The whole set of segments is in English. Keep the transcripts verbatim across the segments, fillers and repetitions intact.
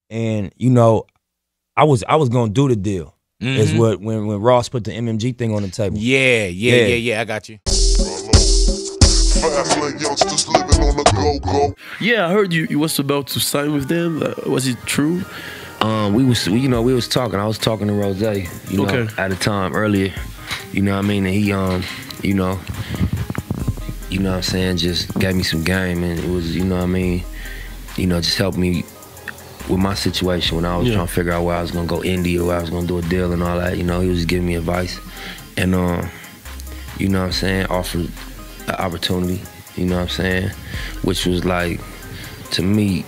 and you know, I was I was gonna do the deal. Mm-hmm. Is what when when Ross put the M M G thing on the table. Yeah, yeah, yeah, yeah. yeah I got you. Yeah, I heard you. You was about to sign with them. Uh, was it true? Um, we was, you know, we was talking. I was talking to Rose, you know, okay. at a time earlier. You know what I mean? And he, um, you know, you know what I'm saying, just gave me some game, and it was, you know what I mean, you know, just helped me with my situation when I was yeah. trying to figure out where I was gonna go indie or where I was gonna do a deal and all that. You know, he was just giving me advice, and um, you know what I'm saying, offered an opportunity. You know what I'm saying, which was like, to me,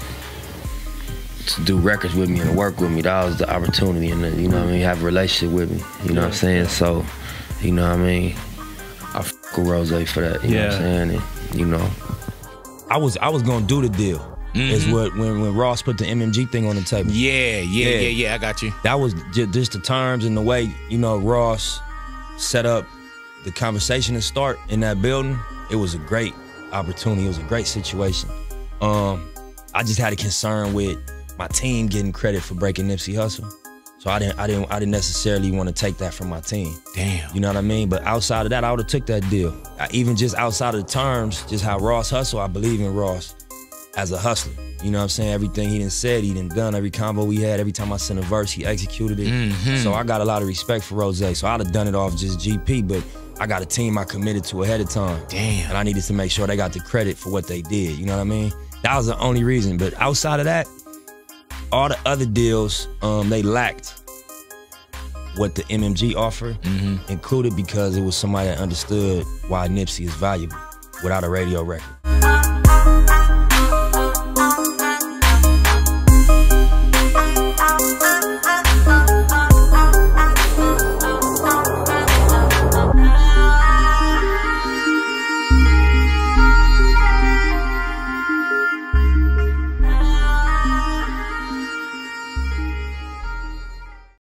to do records with me and to work with me, that was the opportunity, and the, you know what I mean, have a relationship with me, you know what I'm saying? So, you know what I mean, I f with Rose for that, you yeah. know what I'm saying? And, you know. I was I was gonna do the deal. Mm-hmm. Is what when, when Ross put the M M G thing on the table. Yeah, yeah, yeah, yeah, yeah, I got you. That was just, just the terms and the way, you know, Ross set up the conversation to start in that building. It was a great opportunity. It was a great situation. Um, I just had a concern with my team getting credit for breaking Nipsey Hussle, so I didn't, I didn't, I didn't necessarily want to take that from my team. Damn. You know what I mean? But outside of that, I would have took that deal. I, even just outside of the terms, just how Ross hustle, I believe in Ross as a hustler. You know what I'm saying? Everything he done said, he done done. Every combo we had, every time I sent a verse, he executed it. Mm-hmm. So I got a lot of respect for Rose. So I'd have done it off just G P, but I got a team I committed to ahead of time. Damn. And I needed to make sure they got the credit for what they did. You know what I mean? That was the only reason. But outside of that, all the other deals, um, they lacked what the M M G offered, mm-hmm. included because it was somebody that understood why Nipsey is valuable without a radio record.